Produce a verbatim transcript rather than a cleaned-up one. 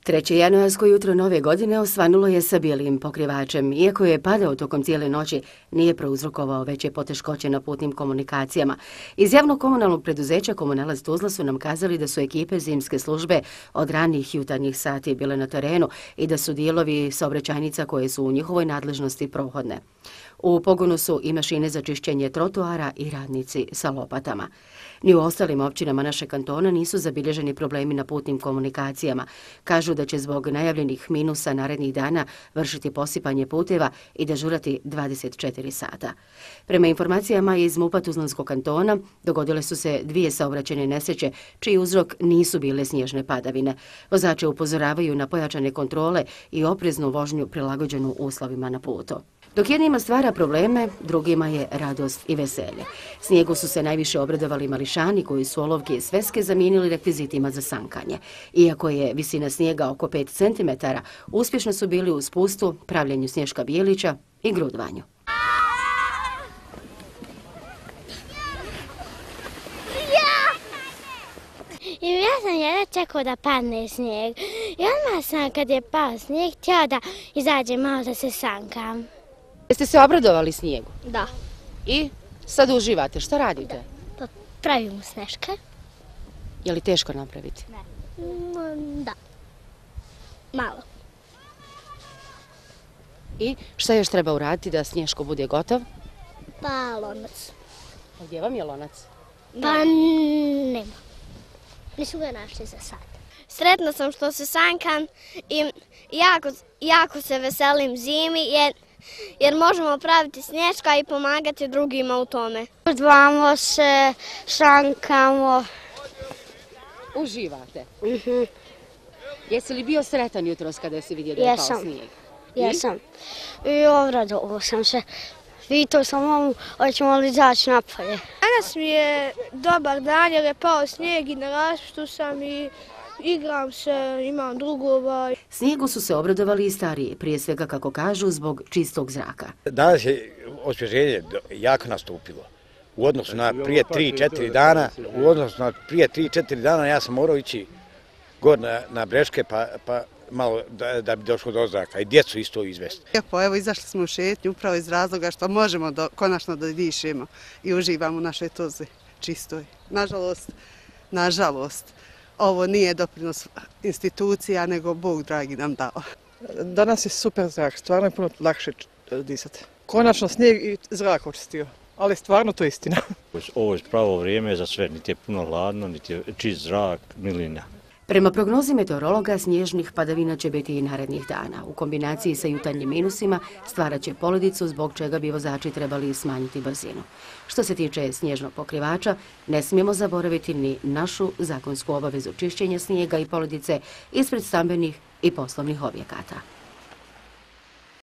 Treće januarsko jutro nove godine osvanulo je sa bijelim pokrivačem. Iako je padao tokom cijele noći, nije prouzrokovao veće poteškoće na putnim komunikacijama. Iz javnog komunalnog preduzeća Komunalac Tuzla su nam kazali da su ekipe zimske službe od ranih jutarnjih sati bile na terenu i da su dijelovi saobraćajnica koje su u njihovoj nadležnosti prohodne. U pogonu su i mašine za čišćenje trotoara i radnici sa lopatama. Ni u ostalim općinama našeg kantona nisu zabilježeni problemi na putnim komunikacijama. Kažu da će zbog najavljenih minusa narednih dana vršiti posipanje puteva i dežurati dvadeset četiri sata. Prema informacijama iz MUP-a Tuzlanskog kantona dogodile su se dvije saobraćajne nesreće čiji uzrok nisu bile snježne padavine. Vozače upozoravaju na pojačane kontrole i opreznu vožnju prilagođenu uslovima na putu. Dok jednima stvara probleme, drugima je radost i veselje. Snijegu su se najviše obradovali mališani koji su olovke i sveske zamijenili rekvizitima za sankanje. Iako je visina snijega oko pet centimetara, uspješno su bili u spustu, pravljenju snješka bijelića i grudvanju. I ja sam jedva čekao da padne snijeg. I odmah sam kad je pao snijeg htjela da izađem malo da se sankam. Jeste se obradovali snijegu? Da. I sad uživate. Šta radite? Pa pravimo sneške. Je li teško napraviti? Ne. Da. Malo. I šta još treba uraditi da snješko bude gotov? Pa lonac. A gdje vam je lonac? Pa nema. Nisu ga našli za sad. Sretna sam što se sankam i jako, jako se veselim zimi jer, jer možemo praviti snješka i pomagati drugima u tome. Udvamo se, sankamo. Uživate? Mhm. Jesi li bio sretan jutros kada si vidio da je pao snijeg? Jesam. I obradovao sam se. Pitao sam mamu, hoćemo li izaći napolje. Danas mi je dobar dan jer je pao snijeg i na raspitu sam i igram se, imam drugova. Snijegu su se obradovali i stariji, prije svega kako kažu zbog čistog zraka. Danas je osvježenje jako nastupilo. U odnosu na prije tri četiri dana, u odnosu na prije tri četiri dana ja sam morao ići gore na, na Breške pa, pa malo da, da bi došlo do zraka i djecu isto izvesti. Lijepo, evo izašli smo u šetnju upravo iz razloga što možemo do, konačno da dišemo i uživamo u našoj Tuzli čistoj. Nažalost, nažalost, ovo nije doprinos institucija, nego Bog dragi nam dao. Danas je super zrak, stvarno je puno lakše disati. Konačno snijeg i zrak očistio, ali stvarno to je istina. Ovo je pravo vrijeme za sve, niti je puno hladno, niti je čist zrak, milina. Prema prognozi meteorologa, snježnih padavina će biti i narednih dana. U kombinaciji sa jutarnjim minusima stvarat će poledicu zbog čega bi vozači trebali smanjiti brzinu. Što se tiče snježnog pokrivača, ne smijemo zaboraviti ni našu zakonsku obavezu čišćenja snijega i poledice ispred stambenih i poslovnih objekata.